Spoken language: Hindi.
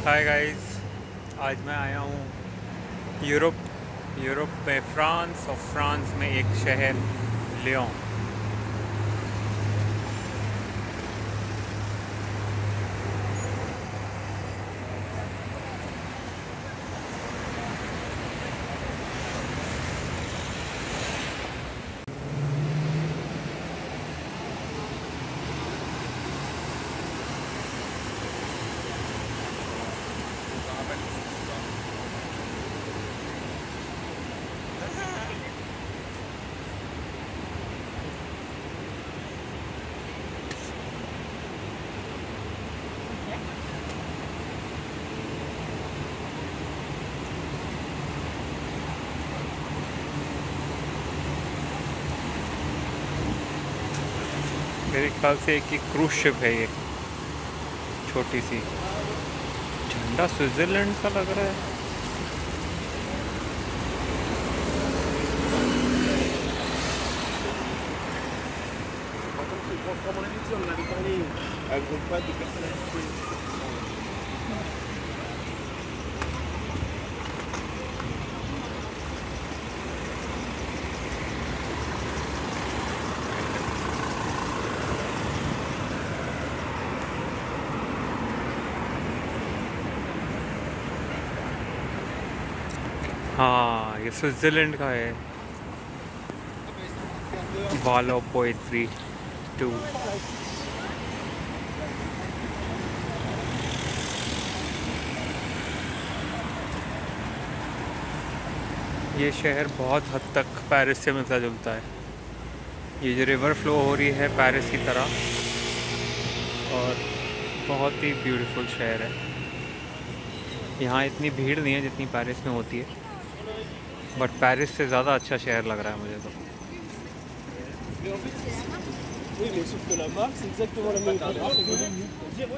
हाय गाइस, आज मैं आया हूँ यूरोप में फ्रांस, और फ्रांस में एक शहर लियोन। मेरे ख्याल से एक क्रूज शिप है ये, छोटी सी। झंडा स्विट्ज़रलैंड का लग रहा है। हाँ, ये स्विट्ज़रलैंड का है। Wall of poetry 2। ये शहर बहुत हद तक पेरिस से मिलता जुलता है। ये जो रिवर फ्लो हो रही है पेरिस की तरह, और बहुत ही ब्यूटीफुल शहर है। यहाँ इतनी भीड़ नहीं है जितनी पेरिस में होती है, बट पेरिस से ज़्यादा अच्छा शहर लग रहा है मुझे तो। Oui, mais sauf que la marque, c'est exactement la même.